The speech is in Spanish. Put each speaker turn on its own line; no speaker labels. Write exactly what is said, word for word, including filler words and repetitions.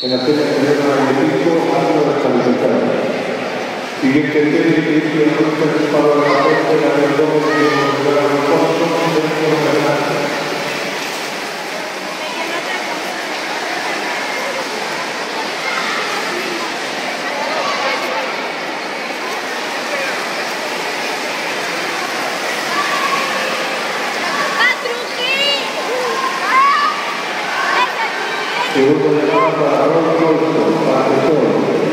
en la sede externa del edificio hasta descalificar. Siguiente serie que hizo el grupo para la fuerza de la perdón de los recursos dentro de la casa. Segundo llamado para Ron Colson, asesor.